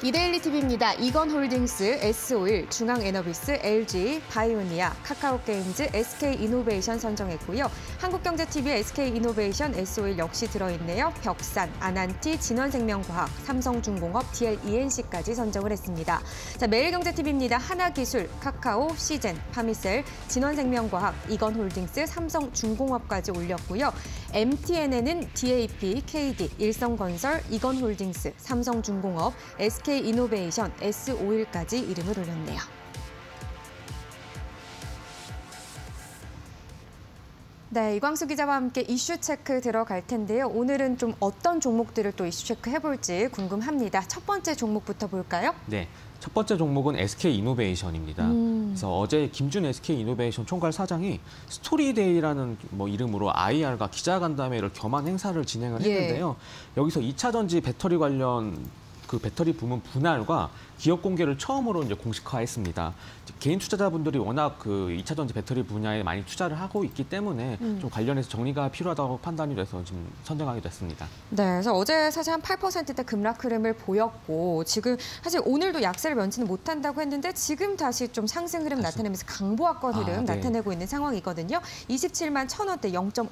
이데일리 TV입니다. 이건홀딩스, S-오일, 중앙에너비스, LG, 바이오니아, 카카오게임즈, SK이노베이션 선정했고요. 한국경제TV에 SK이노베이션, S-오일 역시 들어있네요. 벽산, 아난티, 진원생명과학, 삼성중공업, DL-ENC까지 선정을 했습니다. 자, 매일경제TV입니다. 하나기술, 카카오, 시젠, 파미셀, 진원생명과학, 이건홀딩스, 삼성중공업까지 올렸고요. MTN에는 DAP, KD, 일성건설, 이건홀딩스, 삼성중공업, SK이노베이션, S-오일까지 이름을 올렸네요. 네, 이광수 기자와 함께 이슈 체크 들어갈 텐데요. 오늘은 좀 어떤 종목들을 또 이슈 체크 해볼지 궁금합니다. 첫 번째 종목부터 볼까요? 네, 첫 번째 종목은 SK이노베이션입니다. 그래서 어제 김준 SK이노베이션 총괄 사장이 스토리데이라는 이름으로 IR과 기자간담회를 겸한 행사를 진행을 했는데요. 여기서 2차 전지 배터리 관련 그 배터리 부문 분할과 기업 공개를 처음으로 이제 공식화했습니다. 개인 투자자분들이 워낙 그 2차 전지 배터리 분야에 많이 투자를 하고 있기 때문에 좀 관련해서 정리가 필요하다고 판단이 돼서 지금 선정하게 됐습니다. 네, 그래서 어제 사실 한 8%대 급락 흐름을 보였고 지금 사실 오늘도 약세를 면치는 못한다고 했는데 지금 다시 좀 상승 흐름 나타내면서 강보합권 흐름 나타내고 있는 상황이거든요. 27만 1,000원대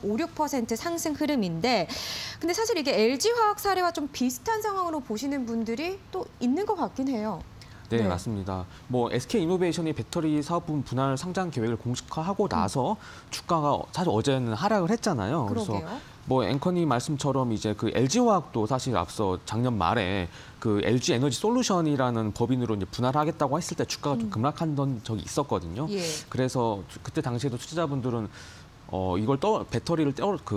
0.56% 상승 흐름인데 근데 사실 이게 LG화학 사례와 좀 비슷한 상황으로 보시는 분들이 또 있는 것 같긴 해요. 네, 맞습니다. SK이노베이션이 배터리 사업 부분 분할 상장 계획을 공식화하고 나서 주가가 사실 어제는 하락을 했잖아요. 그러게요. 그래서 앵커님 말씀처럼 이제 그 LG화학도 사실 앞서 작년 말에 그 LG 에너지 솔루션이라는 법인으로 이제 분할하겠다고 했을 때 주가가 좀 급락한 적이 있었거든요. 그래서 그때 당시에도 투자자분들은 이걸 배터리를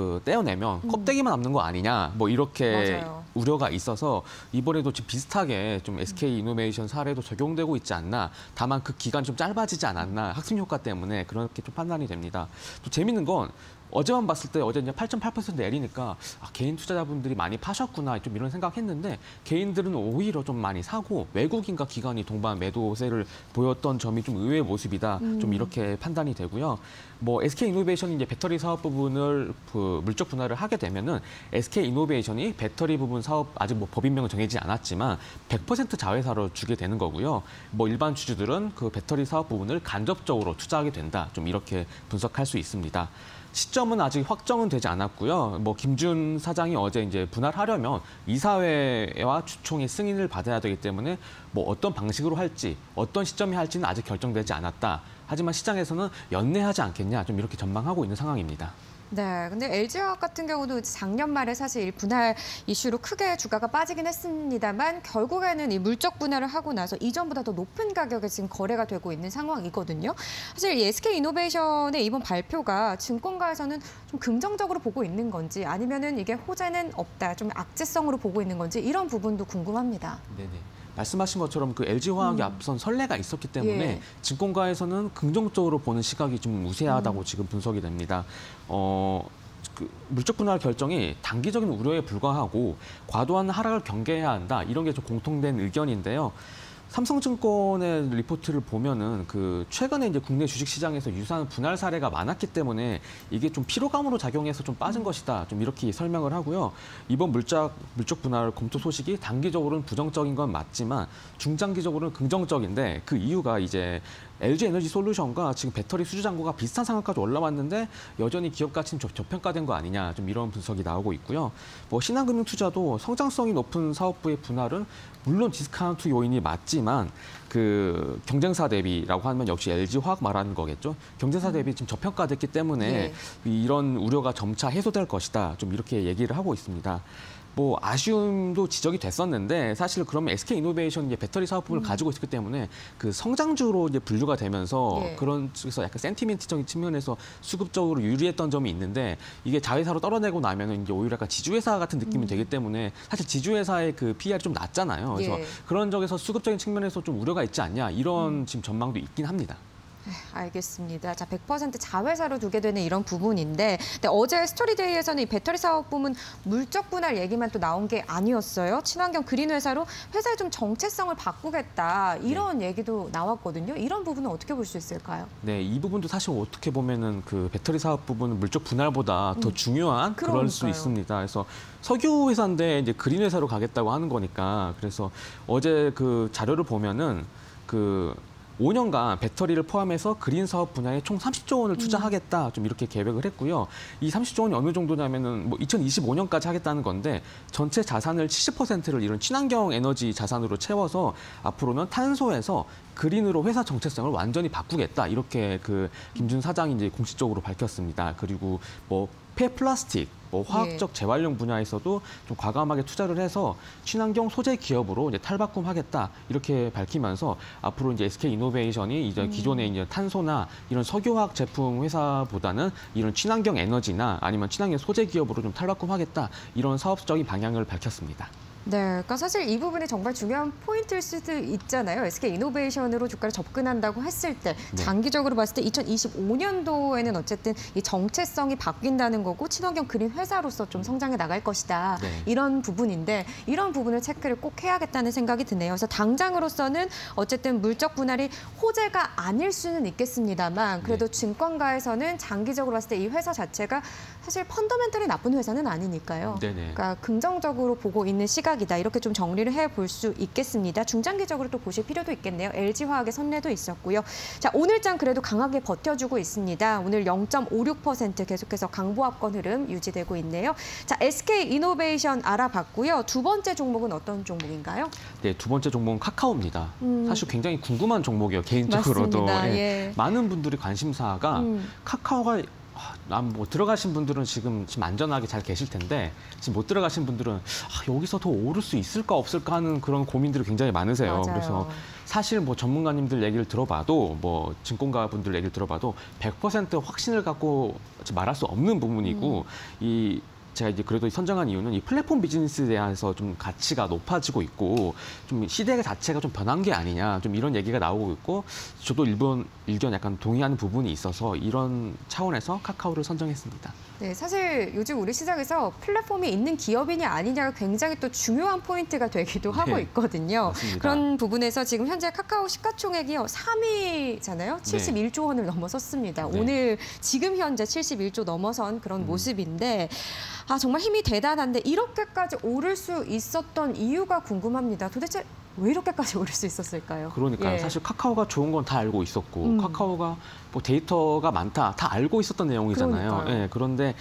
떼어내면 껍데기만 남는 거 아니냐, 이렇게 우려가 있어서 이번에도 지금 비슷하게 좀 SK이노베이션 사례도 적용되고 있지 않나. 다만 그 기간이 좀 짧아지지 않았나. 학습 효과 때문에 그렇게 좀 판단이 됩니다. 또 재밌는 건 어제만 봤을 때 어제 이제 8.8% 내리니까 개인 투자자분들이 많이 파셨구나 좀 이런 생각했는데 개인들은 오히려 좀 많이 사고 외국인과 기관이 동반 매도세를 보였던 점이 좀 의외의 모습이다. 좀 이렇게 판단이 되고요. SK이노베이션이 이제 배터리 사업 부분을 물적 분할을 하게 되면은 SK이노베이션이 배터리 부분 사업 아직 법인명은 정해지지 않았지만 100% 자회사로 주게 되는 거고요. 일반 주주들은 그 배터리 사업 부분을 간접적으로 투자하게 된다. 좀 이렇게 분석할 수 있습니다. 시점은 아직 확정은 되지 않았고요. 김준 사장이 어제 이제 분할하려면 이사회와 주총의 승인을 받아야 되기 때문에 어떤 방식으로 할지, 어떤 시점에 할지는 아직 결정되지 않았다. 하지만 시장에서는 연내하지 않겠냐, 좀 이렇게 전망하고 있는 상황입니다. 네, 근데 LG화학 같은 경우도 작년 말에 사실 분할 이슈로 크게 주가가 빠지긴 했습니다만 결국에는 이 물적 분할을 하고 나서 이전보다 더 높은 가격에 지금 거래가 되고 있는 상황이거든요. 사실 이 SK이노베이션의 이번 발표가 증권가에서는 좀 긍정적으로 보고 있는 건지 아니면은 이게 호재는 없다, 좀 악재성으로 보고 있는 건지 이런 부분도 궁금합니다. 네네. 말씀하신 것처럼 그 LG화학이 앞선 선례가 있었기 때문에 증권가에서는 긍정적으로 보는 시각이 좀 우세하다고 지금 분석이 됩니다. 그 물적 분할 결정이 단기적인 우려에 불과하고 과도한 하락을 경계해야 한다. 이런 게 좀 공통된 의견인데요. 삼성증권의 리포트를 보면은 최근에 이제 국내 주식시장에서 유사한 분할 사례가 많았기 때문에 이게 좀 피로감으로 작용해서 좀 빠진 것이다. 좀 이렇게 설명을 하고요. 이번 물적 분할 검토 소식이 단기적으로는 부정적인 건 맞지만 중장기적으로는 긍정적인데 그 이유가 이제 LG 에너지 솔루션과 지금 배터리 수주 잔고가 비슷한 상황까지 올라왔는데 여전히 기업 가치는 저평가된 거 아니냐, 좀 이런 분석이 나오고 있고요. 신한금융투자도 성장성이 높은 사업부의 분할은 물론 디스카운트 요인이 맞지만 그 경쟁사 대비라고 하면 역시 LG화학 말하는 거겠죠. 경쟁사 대비 지금 저평가됐기 때문에 이런 우려가 점차 해소될 것이다. 좀 이렇게 얘기를 하고 있습니다. 아쉬움도 지적이 됐었는데 사실 그러면 SK이노베이션 이제 배터리 사업 부분을 가지고 있기 때문에 그 성장주로 이제 분류가 되면서 그런 쪽에서 약간 센티멘트적인 측면에서 수급적으로 유리했던 점이 있는데 이게 자회사로 떨어내고 나면은 이제 오히려 약간 지주회사 같은 느낌이 되기 때문에 사실 지주회사의 그 PR이 좀 낮잖아요. 그래서 그런 쪽에서 수급적인 측면에서 좀 우려가 있지 않냐 이런 지금 전망도 있긴 합니다. 알겠습니다. 자, 100% 자회사로 두게 되는 이런 부분인데, 근데 어제 스토리데이에서는 이 배터리 사업 부문 물적 분할 얘기만 또 나온 게 아니었어요. 친환경 그린 회사로 회사의 좀 정체성을 바꾸겠다 이런 얘기도 나왔거든요. 이런 부분은 어떻게 볼 수 있을까요? 네, 이 부분도 사실 어떻게 보면은 그 배터리 사업 부분은 물적 분할보다 더 중요한 그럴 수 그러니까요. 있습니다. 그래서 석유 회사인데 이제 그린 회사로 가겠다고 하는 거니까 그래서 어제 그 자료를 보면은 그 5년간 배터리를 포함해서 그린 사업 분야에 총 30조 원을 투자하겠다 좀 이렇게 계획을 했고요. 이 30조 원이 어느 정도냐면은 뭐 2025년까지 하겠다는 건데 전체 자산을 70%를 이런 친환경 에너지 자산으로 채워서 앞으로는 탄소에서 그린으로 회사 정체성을 완전히 바꾸겠다 이렇게 그 김준 사장이 이제 공식적으로 밝혔습니다. 그리고 뭐 폐플라스틱, 뭐 화학적 재활용 분야에서도 좀 과감하게 투자를 해서 친환경 소재 기업으로 이제 탈바꿈하겠다 이렇게 밝히면서 앞으로 이제 SK 이노베이션이 이제 기존의 이제 탄소나 이런 석유화학 제품 회사보다는 이런 친환경 에너지나 아니면 친환경 소재 기업으로 좀 탈바꿈하겠다 이런 사업적인 방향을 밝혔습니다. 네, 그러니까 사실 이 부분이 정말 중요한 포인트일 수도 있잖아요. SK 이노베이션으로 주가를 접근한다고 했을 때 장기적으로 봤을 때 2025년도에는 어쨌든 이 정체성이 바뀐다는 거고 친환경 그린 회사로서 좀 성장해 나갈 것이다. 네. 이런 부분인데 이런 부분을 체크를 꼭 해야겠다는 생각이 드네요. 그래서 당장으로서는 어쨌든 물적 분할이 호재가 아닐 수는 있겠습니다만 그래도 증권가에서는 장기적으로 봤을 때 이 회사 자체가 사실 펀더멘털이 나쁜 회사는 아니니까요. 네네. 그러니까 긍정적으로 보고 있는 시각이다. 이렇게 좀 정리를 해볼 수 있겠습니다. 중장기적으로 또 보실 필요도 있겠네요. LG화학의 선례도 있었고요. 자, 오늘장 그래도 강하게 버텨주고 있습니다. 오늘 0.56% 계속해서 강보합권 흐름 유지되고 있네요. 자, SK 이노베이션 알아봤고요. 두 번째 종목은 어떤 종목인가요? 네, 두 번째 종목은 카카오입니다. 사실 굉장히 궁금한 종목이에요, 개인적으로도. 맞습니다. 예. 예. 많은 분들이 관심사가 카카오가 뭐 들어가신 분들은 지금 안전하게 잘 계실 텐데 지금 못 들어가신 분들은 여기서 더 오를 수 있을까 없을까 하는 그런 고민들이 굉장히 많으세요. 맞아요. 그래서 사실 뭐 전문가님들 얘기를 들어봐도 뭐 증권가 분들 얘기를 들어봐도 100% 확신을 갖고 말할 수 없는 부분이고 제가 이제 그래도 선정한 이유는 이 플랫폼 비즈니스에 대해서 좀 가치가 높아지고 있고 좀 시대 자체가 좀 변한 게 아니냐 좀 이런 얘기가 나오고 있고 저도 일견 약간 동의하는 부분이 있어서 이런 차원에서 카카오를 선정했습니다. 네, 사실 요즘 우리 시장에서 플랫폼이 있는 기업이냐 아니냐가 굉장히 또 중요한 포인트가 되기도 하고 있거든요. 맞습니다. 그런 부분에서 지금 현재 카카오 시가총액이 3위잖아요. 71조 원을 넘어섰습니다. 네. 오늘 지금 현재 71조 넘어선 그런 모습인데 정말 힘이 대단한데 이렇게까지 오를 수 있었던 이유가 궁금합니다. 도대체 왜 이렇게까지 오를 수 있었을까요? 그러니까요. 예. 사실 카카오가 좋은 건 다 알고 있었고 카카오가 뭐 데이터가 많다 다 알고 있었던 내용이잖아요. 그러니까요. 예, 그런데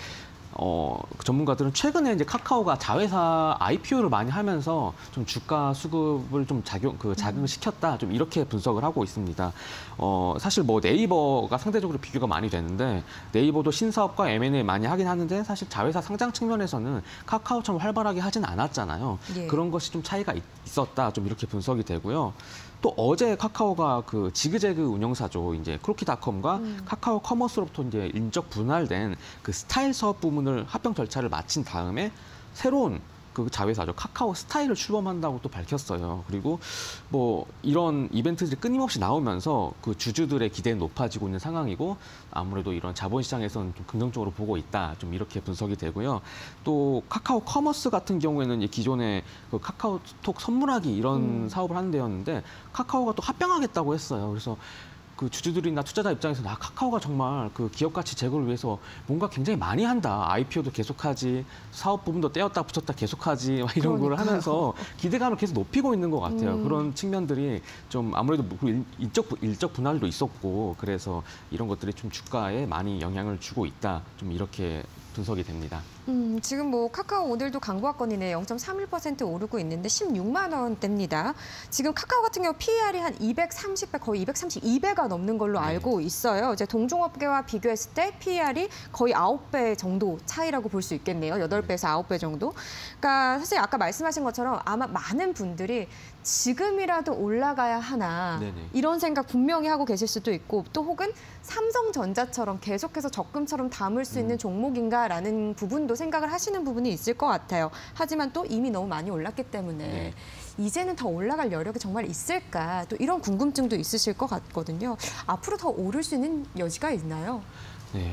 전문가들은 최근에 이제 카카오가 자회사 IPO를 많이 하면서 좀 주가 수급을 좀 자극시켰다 좀 이렇게 분석을 하고 있습니다. 사실 뭐 네이버가 상대적으로 비교가 많이 되는데 네이버도 신사업과 M&A 많이 하긴 하는데 사실 자회사 상장 측면에서는 카카오처럼 활발하게 하진 않았잖아요. 예. 그런 것이 좀 차이가 있었다 좀 이렇게 분석이 되고요. 또 어제 카카오가 그 지그재그 운영사죠. 이제 크로키닷컴과 카카오 커머스로부터 이제 인적 분할된 그 스타일 사업 부문을 합병 절차를 마친 다음에 새로운 그 자회사죠. 카카오 스타일을 출범한다고 또 밝혔어요. 그리고 뭐 이런 이벤트들이 끊임없이 나오면서 그 주주들의 기대는 높아지고 있는 상황이고 아무래도 이런 자본시장에서는 좀 긍정적으로 보고 있다. 좀 이렇게 분석이 되고요. 또 카카오 커머스 같은 경우에는 이제 기존에 그 카카오톡 선물하기 이런 사업을 하는 데였는데 카카오가 또 합병하겠다고 했어요. 그래서 그 주주들이나 투자자 입장에서는 카카오가 정말 그 기업 가치 제고를 위해서 뭔가 굉장히 많이 한다. IPO도 계속하지, 사업 부분도 떼었다 붙였다 계속하지 막 이런 걸 하면서 기대감을 계속 높이고 있는 것 같아요. 그런 측면들이 좀 아무래도 일적 분할도 있었고 그래서 이런 것들이 좀 주가에 많이 영향을 주고 있다. 좀 이렇게 분석이 됩니다. 지금 뭐 카카오 오늘도 강보합권이네 0.31% 오르고 있는데 16만 원대입니다. 지금 카카오 같은 경우 PER이 한 230배, 거의 232배가 넘는 걸로 알고 있어요. 이제 동종업계와 비교했을 때 PER이 거의 9배 정도 차이라고 볼 수 있겠네요. 8배에서 9배 정도. 그러니까 사실 아까 말씀하신 것처럼 아마 많은 분들이 지금이라도 올라가야 하나 네네. 이런 생각 분명히 하고 계실 수도 있고 또 혹은 삼성전자처럼 계속해서 적금처럼 담을 수 있는 종목인가라는 부분도 생각을 하시는 부분이 있을 것 같아요. 하지만 또 이미 너무 많이 올랐기 때문에 이제는 더 올라갈 여력이 정말 있을까? 또 이런 궁금증도 있으실 것 같거든요. 앞으로 더 오를 수 있는 여지가 있나요? 네,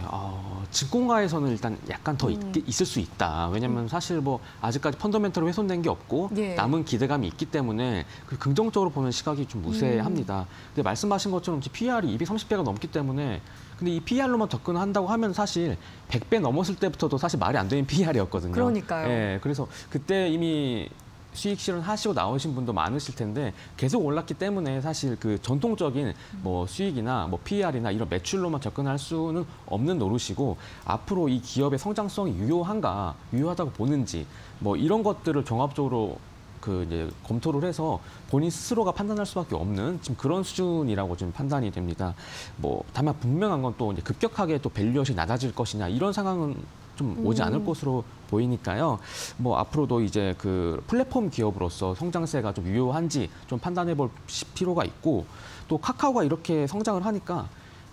증권가에서는 일단 약간 더 있을 수 있다. 왜냐하면 사실 뭐 아직까지 펀더멘털로 훼손된 게 없고 예. 남은 기대감이 있기 때문에 그 긍정적으로 보는 시각이 좀 무색합니다. 근데 말씀하신 것처럼 PER이 230배가 넘기 때문에 근데 이 PER로만 접근한다고 하면 사실 100배 넘었을 때부터도 사실 말이 안 되는 PER이었거든요. 그러니까요. 예, 그래서 그때 이미 수익 실현하시고 나오신 분도 많으실 텐데 계속 올랐기 때문에 사실 그 전통적인 뭐 수익이나 뭐 PER이나 이런 매출로만 접근할 수는 없는 노릇이고 앞으로 이 기업의 성장성이 유효하다고 보는지 뭐 이런 것들을 종합적으로 그 이제 검토를 해서 본인 스스로가 판단할 수밖에 없는 지금 그런 수준이라고 지금 판단이 됩니다. 뭐 다만 분명한 건 또 이제 급격하게 또 밸류엇이 낮아질 것이냐 이런 상황은 좀 오지 않을 것으로 보이니까요. 뭐 앞으로도 이제 그 플랫폼 기업으로서 성장세가 좀 유효한지 좀 판단해 볼 필요가 있고 또 카카오가 이렇게 성장을 하니까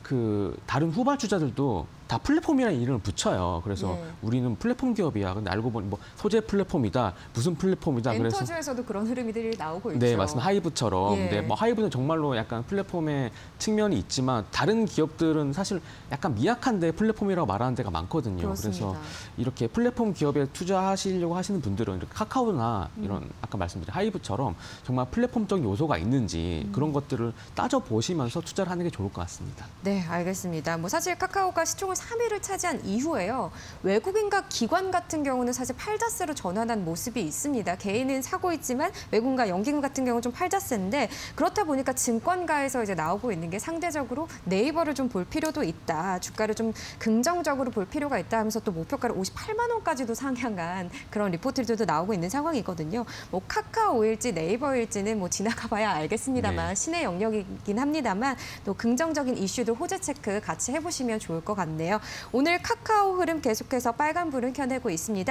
그 다른 후발주자들도 다 플랫폼이라는 이름을 붙여요. 그래서 네. 우리는 플랫폼 기업이야. 근데 알고 보니 뭐 소재 플랫폼이다, 무슨 플랫폼이다. 그래서 엔터주에서도 그런 흐름들이 나오고 있죠. 네, 맞습니다. 하이브처럼. 예. 네, 뭐 하이브는 정말로 약간 플랫폼의 측면이 있지만 다른 기업들은 사실 약간 미약한데 플랫폼이라고 말하는 데가 많거든요. 그렇습니다. 그래서 이렇게 플랫폼 기업에 투자하시려고 하시는 분들은 이렇게 카카오나 이런 아까 말씀드린 하이브처럼 정말 플랫폼적 요소가 있는지 그런 것들을 따져 보시면서 투자를 하는 게 좋을 것 같습니다. 네, 알겠습니다. 뭐 사실 카카오가 시총을 3위를 차지한 이후에요. 외국인과 기관 같은 경우는 사실 팔자세로 전환한 모습이 있습니다. 개인은 사고 있지만 외국인과 연기금 같은 경우는 좀 팔자세인데 그렇다 보니까 증권가에서 이제 나오고 있는 게 상대적으로 네이버를 좀 볼 필요도 있다. 주가를 좀 긍정적으로 볼 필요가 있다 하면서 또 목표가를 58만 원까지도 상향한 그런 리포트들도 나오고 있는 상황이거든요. 뭐 카카오일지 네이버일지는 뭐 지나가 봐야 알겠습니다만 네. 신의 영역이긴 합니다만 또 긍정적인 이슈들 호재 체크 같이 해보시면 좋을 것 같네요. 오늘 카카오 흐름 계속해서 빨간불을 켜내고 있습니다.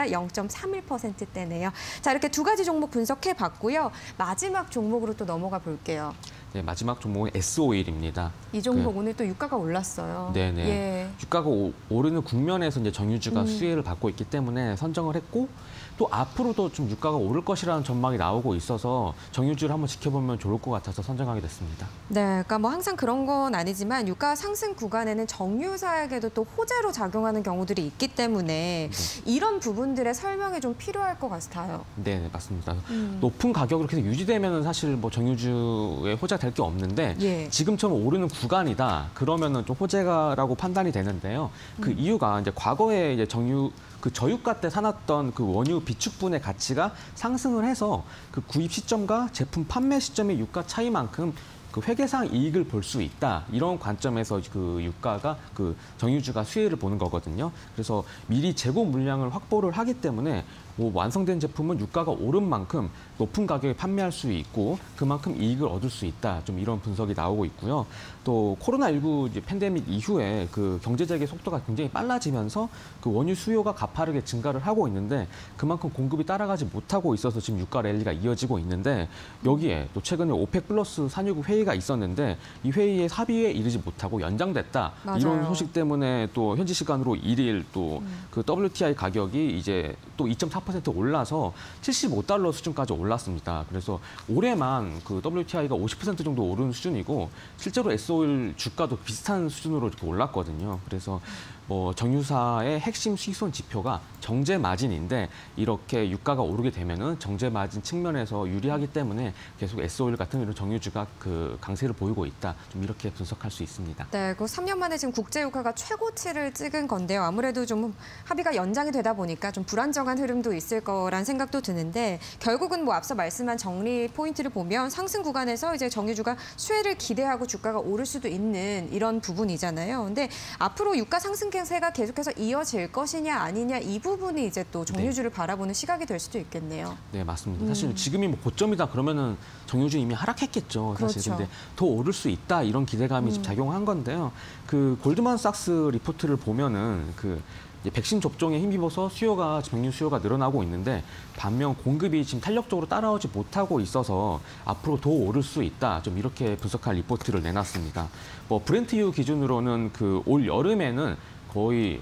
0.31%대네요. 자, 이렇게 두 가지 종목 분석해봤고요. 마지막 종목으로 또 넘어가 볼게요. 네, 마지막 종목은 S-오일입니다. 이 종목 오늘 또 유가가 올랐어요. 네네. 예. 유가가 오르는 국면에서 이제 정유주가 수혜를 받고 있기 때문에 선정을 했고 또 앞으로도 좀 유가가 오를 것이라는 전망이 나오고 있어서 정유주를 한번 지켜보면 좋을 것 같아서 선정하게 됐습니다. 네, 그러니까 뭐 항상 그런 건 아니지만 유가 상승 구간에는 정유사에게도 또 호재로 작용하는 경우들이 있기 때문에 이런 부분들의 설명이 좀 필요할 것 같아요. 네, 맞습니다. 높은 가격으로 계속 유지되면 사실 뭐 정유주의 호재가 될 게 없는데 예. 지금처럼 오르는 구간이다. 그러면은 좀 호재가라고 판단이 되는데요. 그 이유가 이제 과거에 이제 그 저유가 때 사놨던 그 원유 비축분의 가치가 상승을 해서 그 구입 시점과 제품 판매 시점의 유가 차이만큼 그 회계상 이익을 볼 수 있다. 이런 관점에서 그 유가가 그 정유주가 수혜를 보는 거거든요. 그래서 미리 재고 물량을 확보를 하기 때문에 뭐 완성된 제품은 유가가 오른 만큼 높은 가격에 판매할 수 있고 그만큼 이익을 얻을 수 있다. 좀 이런 분석이 나오고 있고요. 또 코로나19 이제 팬데믹 이후에 그 경제 재개 속도가 굉장히 빨라지면서 그 원유 수요가 가파르게 증가를 하고 있는데 그만큼 공급이 따라가지 못하고 있어서 지금 유가 랠리가 이어지고 있는데 여기에 또 최근에 오펙 플러스 산유국 회의가 있었는데 이 회의에 합의에 이르지 못하고 연장됐다. 맞아요. 이런 소식 때문에 또 현지 시간으로 1일 또 그 WTI 가격이 이제 또 2.4% 올라서 75달러 수준까지 올랐습니다. 그래서 올해만 그 WTI가 50% 정도 오른 수준이고 실제로 S-오일 주가도 비슷한 수준으로 이렇게 올랐거든요. 그래서 뭐 정유사의 핵심 수익성 지표가 정제 마진인데 이렇게 유가가 오르게 되면은 정제 마진 측면에서 유리하기 때문에 계속 S-오일 같은 이런 정유주가 그 강세를 보이고 있다. 좀 이렇게 분석할 수 있습니다. 네, 그 3년 만에 지금 국제 유가가 최고치를 찍은 건데요. 아무래도 좀 합의가 연장이 되다 보니까 좀 불안정한 흐름도 있을 거란 생각도 드는데 결국은 뭐 앞서 말씀한 정리 포인트를 보면 상승 구간에서 이제 정유주가 수혜를 기대하고 주가가 오를 수도 있는 이런 부분이잖아요. 근데 앞으로 유가 상승 세가 계속해서 이어질 것이냐 아니냐 이 부분이 이제 또 정유주를 바라보는 시각이 될 수도 있겠네요. 네, 맞습니다. 사실 지금이 뭐 고점이다 그러면은 정유주 이미 하락했겠죠. 사실 그렇죠. 근데 더 오를 수 있다 이런 기대감이 지금 작용한 건데요. 그 골드만삭스 리포트를 보면은 그 이제 백신 접종에 힘입어서 백신 수요가 늘어나고 있는데 반면 공급이 지금 탄력적으로 따라오지 못하고 있어서 앞으로 더 오를 수 있다. 좀 이렇게 분석한 리포트를 내놨습니다. 뭐 브렌트유 기준으로는 그 올 여름에는 거의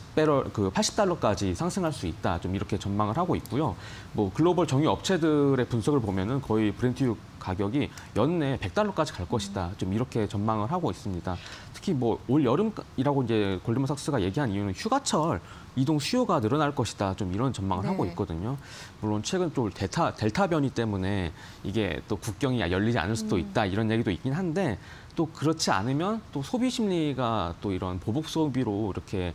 $80까지 상승할 수 있다. 좀 이렇게 전망을 하고 있고요. 뭐 글로벌 정유 업체들의 분석을 보면은 거의 브렌트유 가격이 연내 $100까지 갈 것이다. 좀 이렇게 전망을 하고 있습니다. 특히 뭐 올 여름이라고 이제 골드만삭스가 얘기한 이유는 휴가철 이동 수요가 늘어날 것이다. 좀 이런 전망을 하고 있거든요. 물론 최근 또 델타 변이 때문에 이게 또 국경이 열리지 않을 수도 있다. 이런 얘기도 있긴 한데 또 그렇지 않으면 또 소비 심리가 또 이런 보복 소비로 이렇게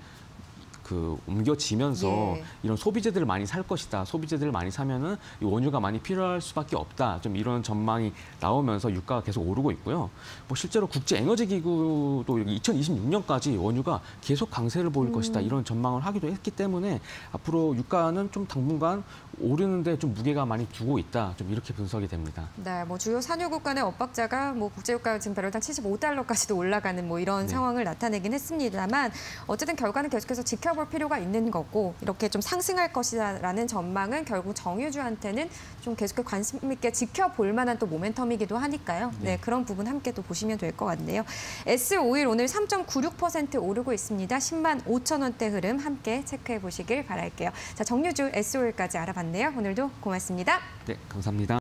옮겨지면서 이런 소비재들을 많이 살 것이다. 소비재들을 많이 사면은 이 원유가 많이 필요할 수밖에 없다. 좀 이런 전망이 나오면서 유가가 계속 오르고 있고요. 뭐 실제로 국제에너지기구도 2026년까지 원유가 계속 강세를 보일 것이다. 이런 전망을 하기도 했기 때문에 앞으로 유가는 좀 당분간 오르는데 좀 무게가 많이 두고 있다. 좀 이렇게 분석이 됩니다. 네, 뭐 주요 산유국 간의 엇박자가 뭐 국제유가가 지금 배럴당 $75까지도 올라가는 뭐 이런 상황을 나타내긴 했습니다만 어쨌든 결과는 계속해서 지켜볼 필요가 있는 거고 이렇게 좀 상승할 것이라는 전망은 결국 정유주한테는 좀 계속 관심 있게 지켜볼 만한 또 모멘텀이기도 하니까요. 네, 그런 부분 함께 또 보시면 될 것 같네요. S51 오늘 3.96% 오르고 있습니다. 105,000원대 흐름 함께 체크해 보시길 바랄게요. 자, 정유주 S51까지 알아봤네요. 오늘도 고맙습니다. 네, 감사합니다.